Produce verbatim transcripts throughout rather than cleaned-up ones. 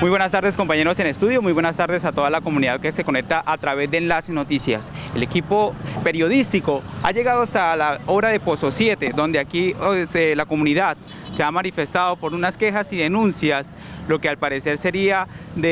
Muy buenas tardes, compañeros en estudio, muy buenas tardes a toda la comunidad que se conecta a través de Enlace Noticias. El equipo periodístico ha llegado hasta la obra de Pozo siete, donde aquí eh, la comunidad se ha manifestado por unas quejas y denuncias, lo que al parecer sería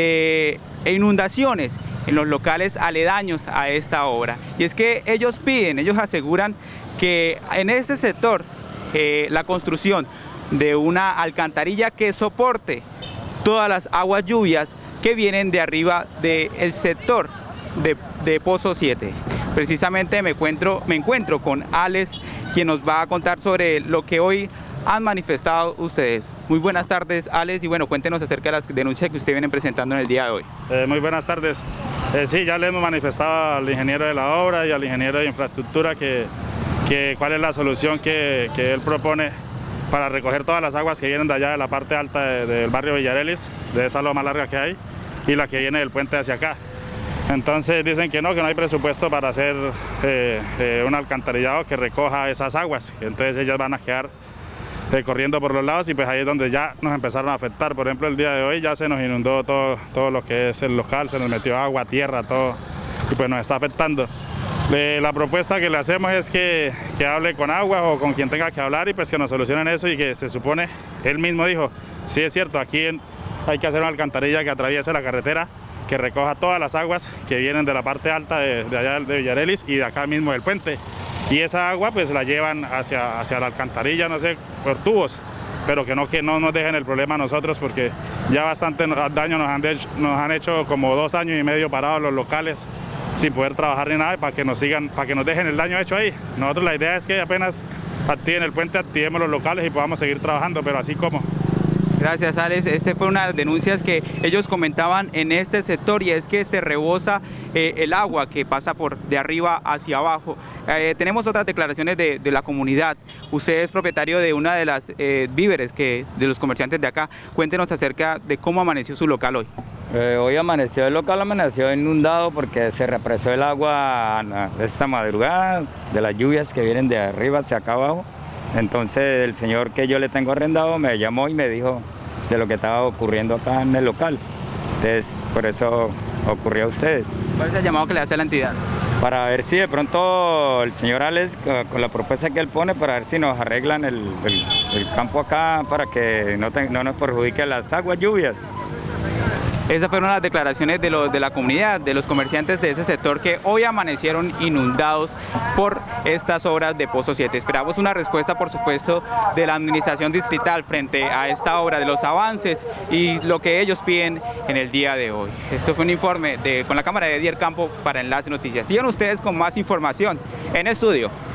de inundaciones en los locales aledaños a esta obra. Y es que ellos piden, ellos aseguran que en este sector eh, la construcción de una alcantarilla que soporte todas las aguas lluvias que vienen de arriba del sector de, de Pozo siete. Precisamente me encuentro, me encuentro con Alex, quien nos va a contar sobre lo que hoy han manifestado ustedes. Muy buenas tardes, Alex, y bueno, cuéntenos acerca de las denuncias que ustedes vienen presentando en el día de hoy. Eh, muy buenas tardes. Eh, sí, ya le hemos manifestado al ingeniero de la obra y al ingeniero de infraestructura que, que cuál es la solución que, que él propone para recoger todas las aguas que vienen de allá de la parte alta de, del barrio Villarelis, de esa loma larga que hay, y la que viene del puente hacia acá. Entonces dicen que no, que no hay presupuesto para hacer eh, eh, un alcantarillado que recoja esas aguas, entonces ellas van a quedar eh, corriendo por los lados y pues ahí es donde ya nos empezaron a afectar. Por ejemplo, el día de hoy ya se nos inundó todo, todo lo que es el local, se nos metió agua, tierra, todo, y pues nos está afectando. Eh, la propuesta que le hacemos es que, que hable con Agua o con quien tenga que hablar y pues que nos solucionen eso, y que se supone, él mismo dijo, sí es cierto, aquí en, hay que hacer una alcantarilla que atraviese la carretera, que recoja todas las aguas que vienen de la parte alta de, de allá de Villarelis y de acá mismo del puente, y esa agua pues la llevan hacia, hacia la alcantarilla, no sé, por tubos, pero que no, que no nos dejen el problema a nosotros, porque ya bastante daño nos han, hecho, nos han hecho como dos años y medio parados los locales sin poder trabajar ni nada, para que nos sigan, para que nos dejen el daño hecho ahí. Nosotros la idea es que apenas activen el puente, activemos los locales y podamos seguir trabajando, pero así como. Gracias, Alex. Esta fue una de las denuncias que ellos comentaban en este sector, y es que se rebosa eh, el agua que pasa por de arriba hacia abajo. Eh, tenemos otras declaraciones de, de la comunidad. Usted es propietario de una de las eh, víveres que, de los comerciantes de acá. Cuéntenos acerca de cómo amaneció su local hoy. Eh, hoy amaneció el local, amaneció inundado porque se represó el agua esta madrugada de las lluvias que vienen de arriba hacia acá abajo. Entonces el señor que yo le tengo arrendado me llamó y me dijo de lo que estaba ocurriendo acá en el local. Entonces por eso ocurrió a ustedes. ¿Cuál es el llamado que le hace a la entidad? Para ver si de pronto el señor Alex, con la propuesta que él pone, para ver si nos arreglan el, el, el campo acá para que no, te, no nos perjudique las aguas lluvias. Esas fueron las declaraciones de, los, de la comunidad, de los comerciantes de ese sector que hoy amanecieron inundados por estas obras de Pozo siete. Esperamos una respuesta, por supuesto, de la administración distrital frente a esta obra, de los avances y lo que ellos piden en el día de hoy. Esto fue un informe de, con la cámara de Edier Campo para Enlace Noticias. Sigan ustedes con más información en estudio.